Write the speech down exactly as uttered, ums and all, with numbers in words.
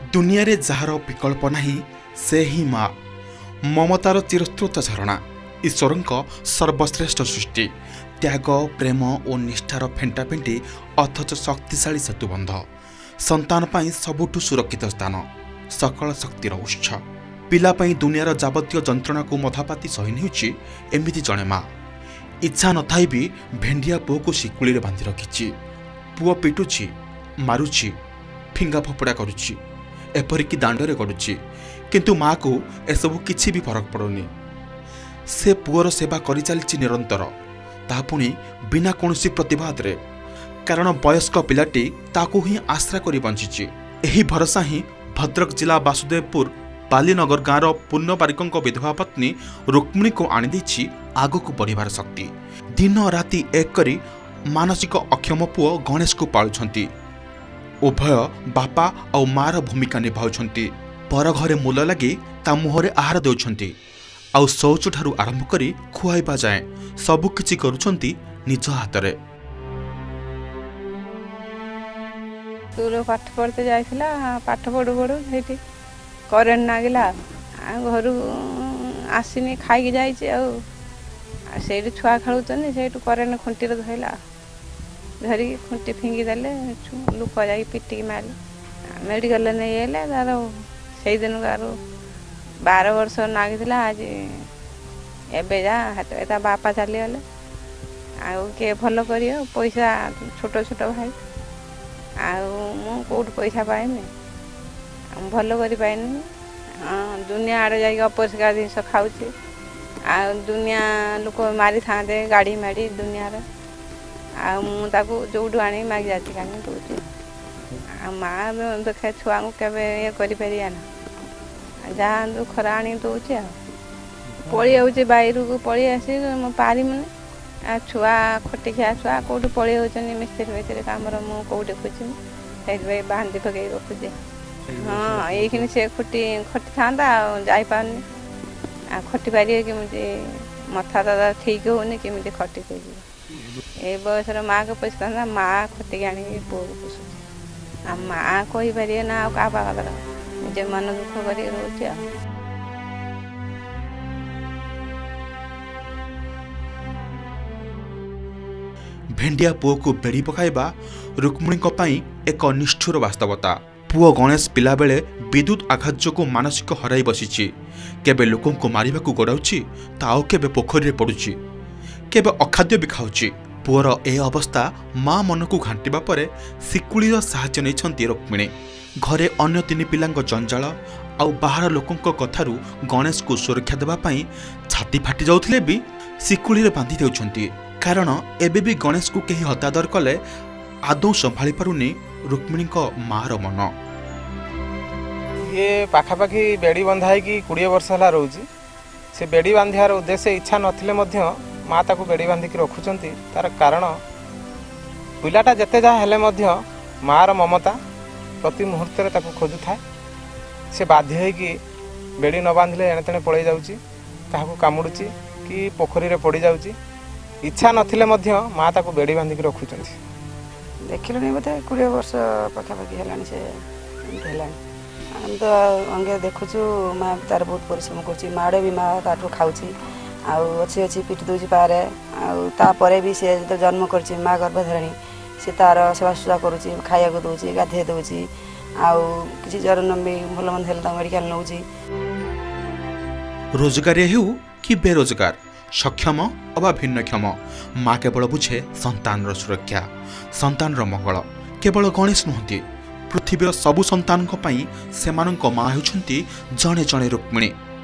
दुनिया रे जार विकल्प नहीं से ही माँ ममतार चिरस्रोत झरणा ईश्वर सर्वश्रेष्ठ सृष्टि त्याग प्रेम और निष्ठार फेंटाफेंटी अथच शक्तिशाली सेतुबंध संतान पाई सबुठु सुरक्षित स्थान सकल शक्तिर उत्स पिलापाई दुनियार जावतीय जंत्रणा को मधापाती सही नेउछि एमिति जणे माँ इच्छा नथाई भी भेंडिया पुओ को शिकुली रे बांधि रखिछि पुओ पिटुछि मारुछि फिंगा फोपड़ा करुछि एपरिकी दांडरे गड़ुछि किंतु माँ को एसबू किछि भी फरक पड़ुनी से पुअर सेवा करि चलिछि निरंतर ता पुणी बिना कोनोसी प्रतिवाद रे कारण वयस्क पिलाटी ताकू ही आश्रा करि बंचिछि एही भरोसा ही भद्रक जिला वासुदेवपुर बालीनगर गाँव पूर्ण बारिकों विधवा पत्नी रुक्मिणी को आनी देछि आगो को बढ़िबार शक्ति दिन राति एक करी मानसिक अक्षम पुओ गणेश को पालुछंती उभय बापा और मार भूमिका निभाउछंती पर घरे मूल लगी ता मुहरे आहार देउछंती आउ शौच ठारू आरंभ करी खुआइबा जाए सबु किछि करूछंती निज हातरे स्कूल पाठ पढ़ते जाइथिला पाठ पढ़ु पढ़ु सेठी करेंट नागिला घर आसीनी खाई जाइए से छुआ खेलुचनी से करेंट खुंटी धरला धरिकी खुंटी फिंगी देले लुक जा पिटिकी मारी मेडिकल नहीं आए तार से दिन गार बार वर्ष नागिला आज एबे जा हाथ बापा चलीगले आए भल कर पैसा छोट छोट भाई आउट पैसा पाइमी भल कर पाइनी दुनिया आड़े जा अपरिष्कार जिन खाऊे आ दुनिया लोक मारी था गाड़ी माड़ी दुनिया आकू जो आनी मागी जाती कानी दूसरी माँ देखे छुआ को केवे ये करिया ना जहाँ खरा आनी दूचे पलि जाऊे बाहर को पलि आसी पारिमुनि आ छुआ खटिखिया छुआ कौट पलि जाऊँ मिस्त्री मिस्त्री कम मुझे खोजी से बांधी पकई रखुजे हाँ ये से खुटी खटी था जापारनी आ खटी पारे केमी मथा दादा ठीक होनी केमी खटी खोज ए बयस माँ को पैसा था माँ खटिक आनी पुओ को पोषुचे आ माँ कहीपर ना क्या पाखर निजे मन दुख कर रोचे भेंडिया पुओ को बेड़ी पकाइबा रुक्मिणी एक निष्ठुर वास्तवता पुओ गणेश पिला बेले विद्युत आघात जो मानसिक हराई बसी केबे लोकों को मारिबा को गड़ाउछि ताओ केबे पोखरी पड़ुछि केबे अखाद्य भी खाउछि पुअर ए अवस्था माँ मन को घांटिबा परे शिकुलीर साहाय्य नैछंती रुक्मिणी घरे अन्य तीन पिलांक जंजाल आउ बाहर लोकों कथारू गणेश को सुरक्षा देबा पई छाती फाटी जाउथिले भी शिकुली रे बांधी देउछंती कारण एबे भी गणेश को केही हतादर कले आदौ संभाली पारुनी रुक्मिणी मार मन ये पाखापाखी बेड़ी बंधाई कि कोड़े वर्ष है रोचे से बेड़ी बांधार उद्देश्य इच्छा नथिले मध्य माँ ताकू बेड़ी बांधिक रखुचंती तार कारण पिलाटा जेते जहाँ हेले मध्य मार ममता प्रति मुहूर्त ताकू खोजु थाए से बाध्य है कि बेड़ी न बांधिले एणे तेणे पड़े जाउची काहाकू कामुडुची कि पोखरी रे पड़ी जाउची इच्छा नथिले मध्य माँ ताकू बेड़ी बांधिक रखुचंती देखिलुनी बोधे कोड़े वर्ष पाखापाखि है से हम तो अंगे देखुचु माँ तार बहुत परिश्रम कर माड़े भी माँ ताठू खाऊँ अच्छी अच्छी पिट दूची पारे आपर भी सी जो जन्म कर माँ गर्भधारिणी सी तार सेवा सुजा करुच्ची खाया को दूची गाधे दूची आउ किसी जर भी भल मंद हेल्ला मेडिकल नौ रोजगार हेउ कि बेरोजगार सक्षम अबा भिन्नक्षम माँ केवल बुझे संतान सुरक्षा संतान मंगल केवल गणेश नुहति पृथ्वीर सबु संतान सेमानक माँ होउछंती जणे जणे रुक्मिणी।